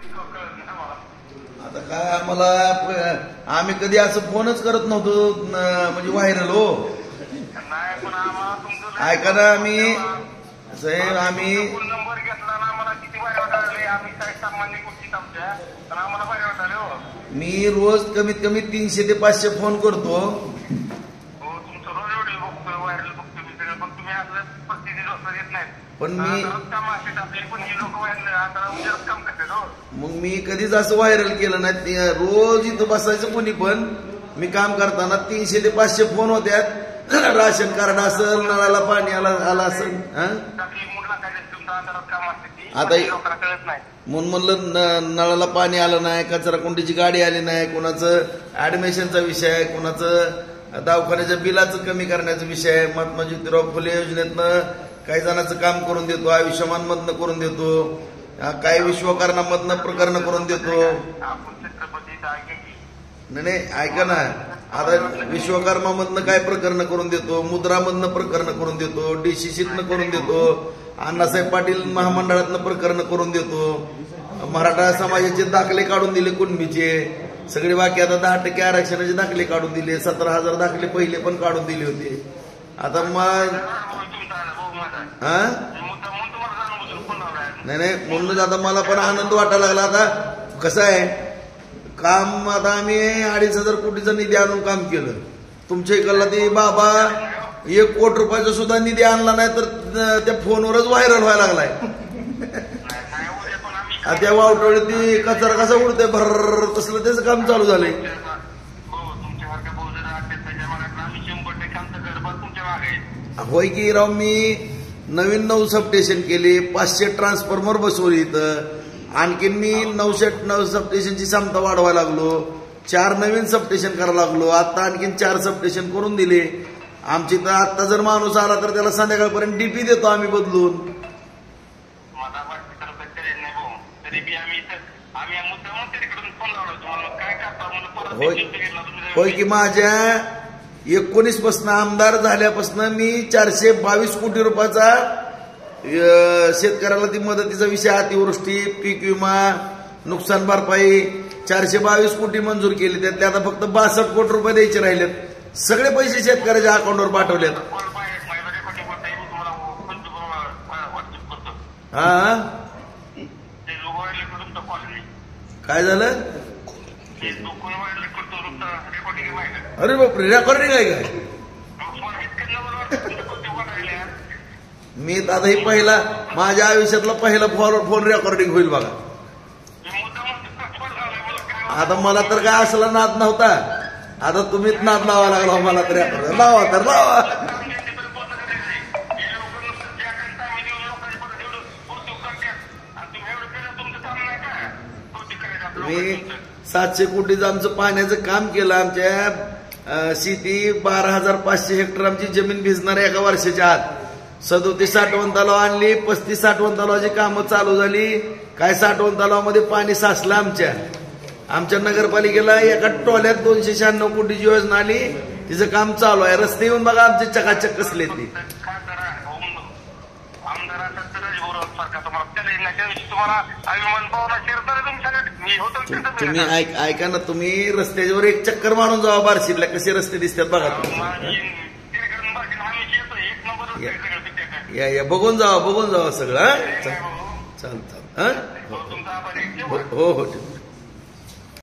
आता काय आम्हाला आम्ही कधी असं फोनच करत नव्हतो म्हणजे व्हायरल हो. ऐका ना आम्ही साहेब आम्ही नंबर घेतला ना मला किती बाहेर वाटायला आम्ही काय सामान्य गोष्टीत आमच्या तर आम्हाला बाहेर वाटायला हो. मी रोज कमीत कमी 300 ते 500 फोन करतो. हो तुमचं रोज एवढे बघतोय व्हायरल बघतोय मी सगळं पण तुम्ही असं पस्तीस वाजता येत नाही पण मी काम असे आपले पण ही लोक व्हायरल आता उद्याच काम करतात हो. मग मी कधीच असं व्हायरल केलं नाही. रोज इथं बसायचं कोणी पण मी काम करताना 300 ते 500 फोन होत्यात. राशन कार्ड असेल नळाला पाणी आला असेल आता म्हणून म्हणलं नळाला पाणी आलं नाही कचरा कुंडीची गाडी आली नाही कोणाचं ऍडमिशनचा विषय आहे कोणाचं दवाखान्याच्या बिलाचं कमी करण्याचा विषय आहे. महात्मा ज्योतिराव फुले योजनेतनं काही जणांचं काम करून देतो आयुष्यमान मधनं करून देतो काही विश्वकर्मामधनं प्रकरण करून देतो. नाही ऐका ना आता विश्वकर्मामधनं काय प्रकरण करून देतो मुद्रामधनं प्रकरण करून देतो डीसीसीतनं करून देतो अण्णासाहेब पाटील महामंडळातनं प्रकरण करून देतो. मराठा समाजाचे दाखले काढून दिले कुणबीचे सगळे बाकी आता 10% आरक्षणाचे दाखले काढून दिले 17,000 दाखले पहिले पण काढून दिले होते. आता मग नाही म्हणूनच आता मला पण आनंद वाटायला लागला. आता कसं आहे काम आता आम्ही 2,500 कोटीचा निधी आणून काम केलं. तुमच्या इकडला ते बाबा 1 कोटी रुपयाचा सुद्धा निधी आणला नाही तर त्या फोनवरच व्हायरल व्हायला लागलाय. त्या वावटोळी ती कचरा कसा उडतोय भर तसलं त्याचं काम चालू झालंय. होय की राव मी नवीन 9 सबस्टेशन केले 500 ट्रान्सफॉर्मर बसवले इथं आणखीन मी 909 सबस्टेशनची क्षमता वाढवायला लागलो 4 नवीन सबस्टेशन करायला लागलो. आता आणखीन 4 सबस्टेशन करून दिले आमची. तर आता जर माणूस आला तर त्याला संध्याकाळपर्यंत डीपी देतो आम्ही बदलून. होय की माझ्या 19 पासून आमदार झाल्यापासून मी 422 कोटी रुपयाचा शेतकऱ्याला ती मदतीचा विषय अतिवृष्टी पीक विमा नुकसान भरपाई 422 कोटी मंजूर केली. त्यातले आता फक्त 62 कोटी रुपये द्यायचे राहिलेत. सगळे पैसे शेतकऱ्याच्या अकाउंटवर पाठवलेत. हा काय झालं अरे बापरे रेकॉर्डिंग आहे काय. मी आता ही पहिला माझ्या आयुष्यातला पहिला फोन रेकॉर्डिंग होईल बघा. आता मला तर काय असला नाद नव्हता आता तुम्हीच नाद लावा लागला मला तर लावा तर लावा. मी 700 कोटीचं आमचं पाण्याचं काम केलं. आमच्या शेती 12,500 हेक्टर आमची जमीन भिजणार एका वर्षाच्या आत 37 साठवण तलाव आणली 35 साठवण तलावाची कामं चालू झाली. काय साठवण तलावामध्ये पाणी साचलं आमच्या नगरपालिकेला एका टोल्यात 296 कोटीची योजना आली तिचं काम चालू आहे. रस्ते येऊन बघा आमचे चकाचक कसले ते. तुम्ही ऐका ना तुम्ही रस्त्यावर एक चक्कर मारून जावा बार्शीला कसे रस्ते दिसतात बघा तुम्ही. या बघून जावा सगळं. चालतं हो हो.